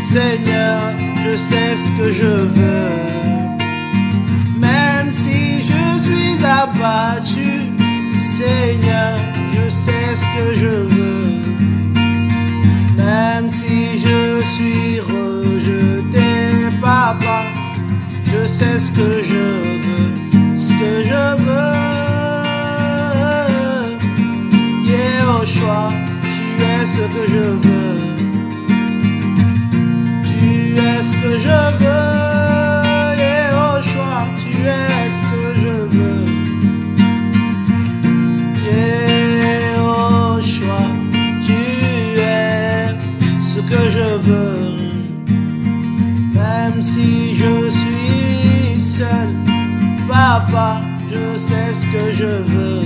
Seigneur, je sais ce que je veux. Même si je suis abattu, Seigneur, je sais ce que je veux. Même si je suis rejeté, Papa, je sais ce que je veux, ce que je veux. Yehoshua, tu es ce que je veux. Tu es ce que je veux. Yehoshua, tu es ce que je veux. Yehoshua, tu es ce que je veux. Même si je suis seul, Papa, je sais ce que je veux.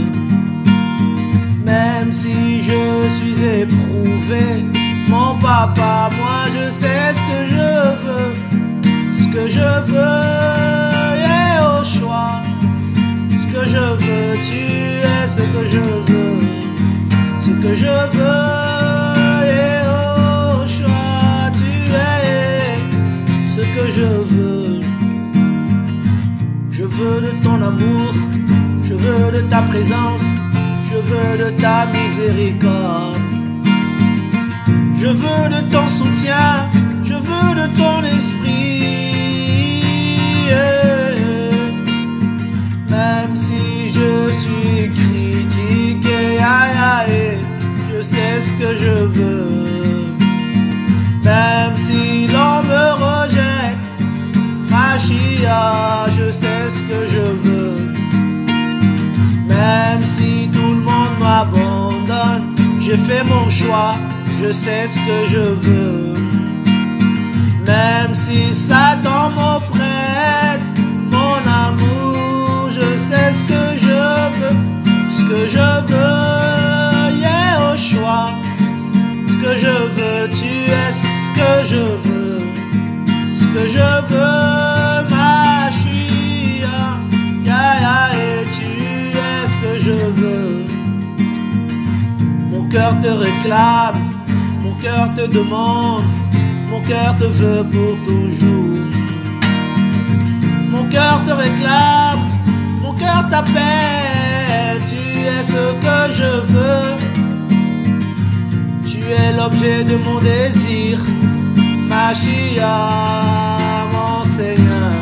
Même si je suis éprouvé, mon papa, moi je sais ce que je veux. Ce que je veux, Yehoshua, ce que je veux, tu es ce que je veux. Ce que je veux, Yehoshua, tu es ce que je veux. Je veux de ton amour, je veux de ta présence, je veux de ta miséricorde. Je veux de ton soutien, je veux de ton esprit. Même si je suis critiqué, je sais ce que je veux. Même si l'on me rejette, Mashiach, je sais ce que je veux. Même si tout le monde m'abandonne, j'ai fait mon choix, je sais ce que je veux. Même si Satan m'oppresse, mon amour, je sais ce que je veux. Ce que je veux, Yehoshua, ce que je veux, tu es ce que je veux. Ce que je veux, Mashiach, et tu es ce que je veux. Mon cœur te réclame, mon cœur te demande, mon cœur te veut pour toujours. Mon cœur te réclame, mon cœur t'appelle, tu es ce que je veux. Tu es l'objet de mon désir, Mashiach, mon Seigneur.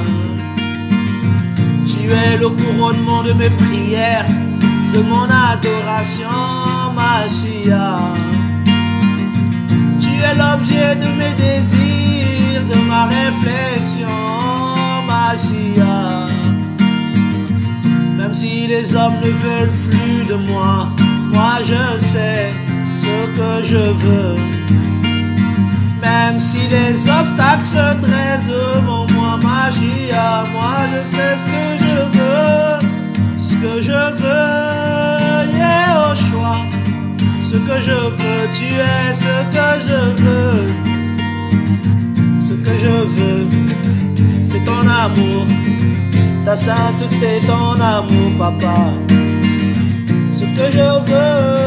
Tu es le couronnement de mes prières, de mon adoration, Mashiach. Tu es l'objet de mes désirs, de ma réflexion, Mashiach. Même si les hommes ne veulent plus de moi, moi je sais ce que je veux. Même si les obstacles se dressent devant moi, Mashiach, moi je sais ce que je veux. Ce que je veux, Yehoshua, ce que je veux, tu es ce que je veux. Ce que je veux, c'est ton amour, ta sainteté, ton amour, papa. Ce que je veux,